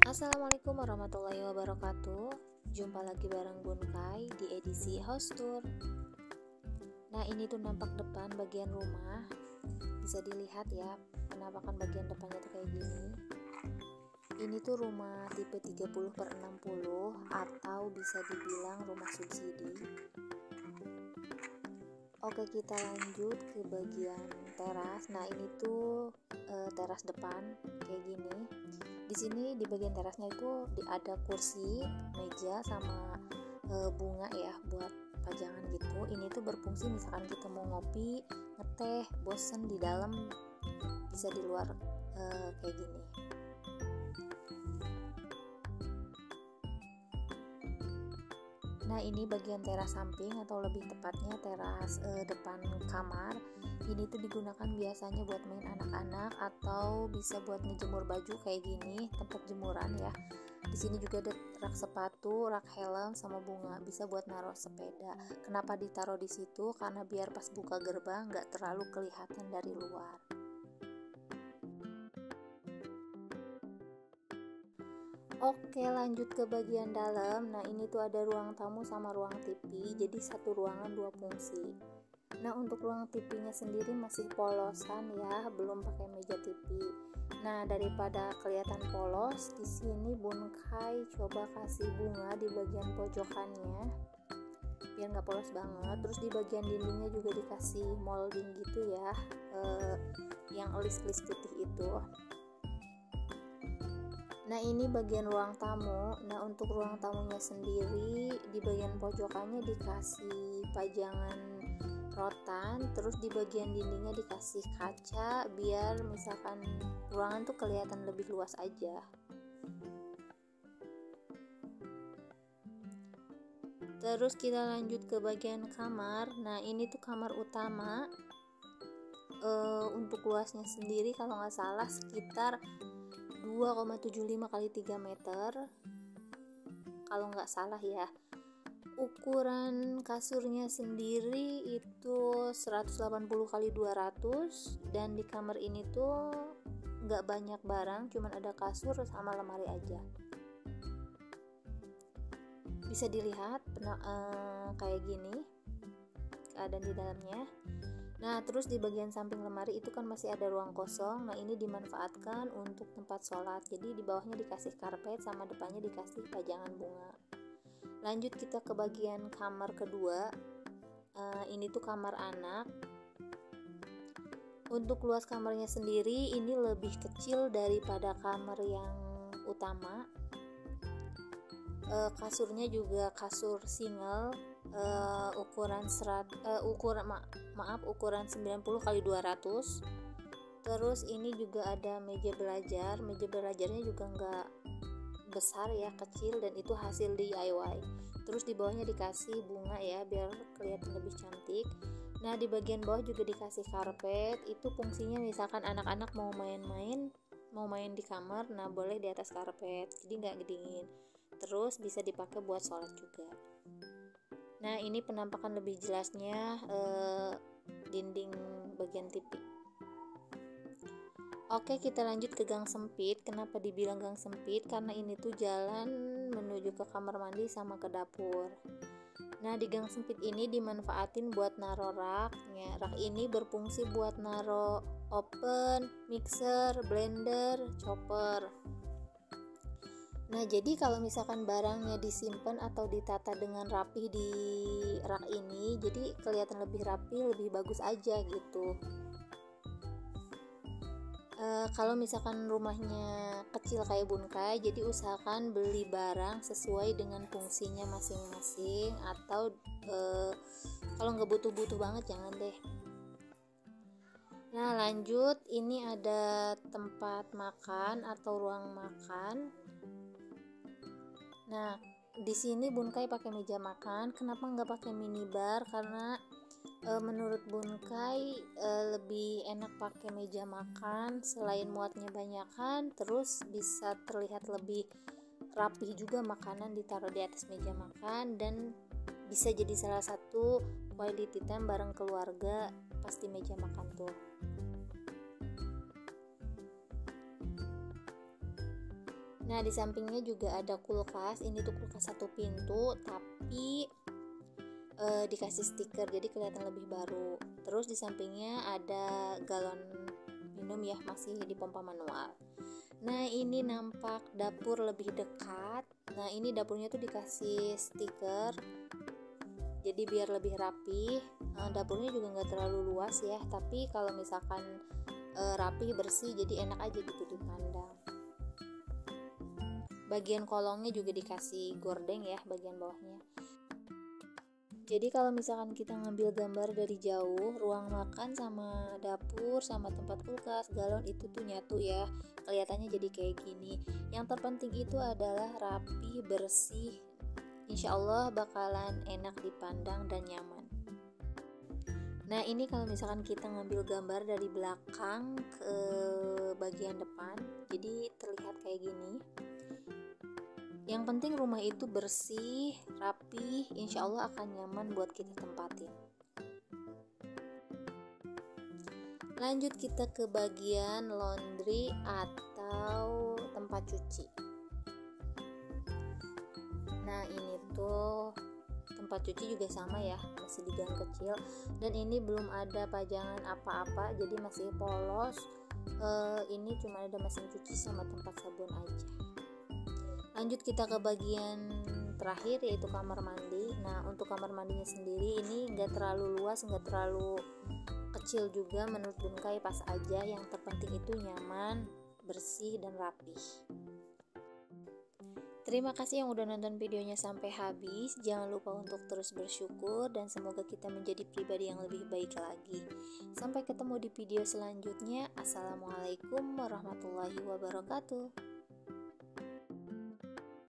Assalamualaikum warahmatullahi wabarakatuh. Jumpa lagi bareng Bun Kai di edisi House Tour. Nah, ini tuh nampak depan bagian rumah. Bisa dilihat ya, penampakan bagian depannya tuh kayak gini. Ini tuh rumah tipe 30/60 atau bisa dibilang rumah subsidi. Oke, kita lanjut ke bagian teras. Nah, ini tuh teras depan kayak gini. Di sini di bagian terasnya itu ada kursi, meja sama bunga ya buat pajangan gitu. Ini tuh berfungsi misalkan kita mau ngopi, ngeteh, bosen di dalam, bisa di luar kayak gini. Nah, ini bagian teras samping atau lebih tepatnya teras depan kamar. Ini tuh digunakan biasanya buat main anak-anak atau bisa buat ngejemur baju kayak gini, tempat jemuran ya. Di sini juga ada rak sepatu, rak helm sama bunga, bisa buat naruh sepeda. Kenapa ditaruh di situ? Karena biar pas buka gerbang nggak terlalu kelihatan dari luar. Oke, lanjut ke bagian dalam. Nah, ini tuh ada ruang tamu sama ruang TV. Jadi satu ruangan dua fungsi. Nah, untuk ruang TV-nya sendiri masih polosan ya, belum pakai meja TV. Nah, daripada kelihatan polos, di sini Bun Kai coba kasih bunga di bagian pojokannya biar nggak polos banget. Terus di bagian dindingnya juga dikasih molding gitu ya, yang list-list putih itu. Nah, ini bagian ruang tamu. Nah, untuk ruang tamunya sendiri di bagian pojokannya dikasih pajangan rotan, terus di bagian dindingnya dikasih kaca biar misalkan ruangan tuh kelihatan lebih luas aja. Terus kita lanjut ke bagian kamar. Nah, ini tuh kamar utama. Untuk luasnya sendiri kalau nggak salah sekitar 2,75 kali 3 meter kalau nggak salah ya. Ukuran kasurnya sendiri itu 180 kali 200, dan di kamar ini tuh nggak banyak barang, cuman ada kasur sama lemari aja. Bisa dilihat kayak gini keadaan di dalamnya. Nah, terus di bagian samping lemari itu kan masih ada ruang kosong. Nah, ini dimanfaatkan untuk tempat sholat. Jadi di bawahnya dikasih karpet sama depannya dikasih pajangan bunga. Lanjut kita ke bagian kamar kedua. Ini tuh kamar anak. Untuk luas kamarnya sendiri ini lebih kecil daripada kamar yang utama. Kasurnya juga kasur single. Ukuran 90 kali 200. Terus ini juga ada meja belajar. Meja belajarnya juga nggak besar ya, kecil, dan itu hasil DIY. Terus di bawahnya dikasih bunga ya biar kelihatan lebih cantik. Nah, di bagian bawah juga dikasih karpet. Itu fungsinya misalkan anak-anak mau main di kamar, nah boleh di atas karpet, jadi nggak dingin. Terus bisa dipakai buat sholat juga. Nah, ini penampakan lebih jelasnya dinding bagian TV. Oke, kita lanjut ke gang sempit. Kenapa dibilang gang sempit? Karena ini tuh jalan menuju ke kamar mandi sama ke dapur. Nah, di gang sempit ini dimanfaatin buat naro rak. Rak ini berfungsi buat naro oven, mixer, blender, chopper. Nah, jadi kalau misalkan barangnya disimpan atau ditata dengan rapi di rak ini, jadi kelihatan lebih rapi, lebih bagus aja gitu. Kalau misalkan rumahnya kecil kayak Bun Kai, jadi usahakan beli barang sesuai dengan fungsinya masing-masing, atau kalau nggak butuh-butuh banget jangan deh. Nah, lanjut, ini ada tempat makan atau ruang makan. Nah, di sini Bun Kai pakai meja makan. Kenapa nggak pakai minibar? Karena menurut Bun Kai lebih enak pakai meja makan. Selain muatnya banyakan, terus bisa terlihat lebih rapih juga makanan ditaruh di atas meja makan, dan bisa jadi salah satu quality time bareng keluarga pas di meja makan tuh. Nah, di sampingnya juga ada kulkas. Ini tuh kulkas satu pintu, tapi dikasih stiker jadi kelihatan lebih baru. Terus di sampingnya ada galon minum ya, masih di pompa manual. Nah, ini nampak dapur lebih dekat. Nah, ini dapurnya tuh dikasih stiker jadi biar lebih rapi. Dapurnya juga nggak terlalu luas ya, tapi kalau misalkan rapi bersih jadi enak aja gitu dipandang. Bagian kolongnya juga dikasih gordeng ya bagian bawahnya. Jadi kalau misalkan kita ngambil gambar dari jauh, ruang makan sama dapur sama tempat kulkas, galon itu tuh nyatu ya, kelihatannya jadi kayak gini. Yang terpenting itu adalah rapi, bersih. Insya Allah bakalan enak dipandang dan nyaman. Nah, ini kalau misalkan kita ngambil gambar dari belakang ke bagian depan, jadi terlihat kayak gini. Yang penting rumah itu bersih, rapi, insya Allah akan nyaman buat kita tempatin. Lanjut kita ke bagian laundry atau tempat cuci. Nah, ini tuh tempat cuci juga sama ya, masih di gang kecil, dan ini belum ada pajangan apa-apa, jadi masih polos. Ini cuma ada mesin cuci sama tempat sabun aja. Lanjut kita ke bagian terakhir, yaitu kamar mandi. Nah, untuk kamar mandinya sendiri ini nggak terlalu luas, nggak terlalu kecil juga, menurut Bunkai pas aja. Yang terpenting itu nyaman, bersih, dan rapih. Terima kasih yang udah nonton videonya sampai habis. Jangan lupa untuk terus bersyukur dan semoga kita menjadi pribadi yang lebih baik lagi. Sampai ketemu di video selanjutnya. Assalamualaikum warahmatullahi wabarakatuh.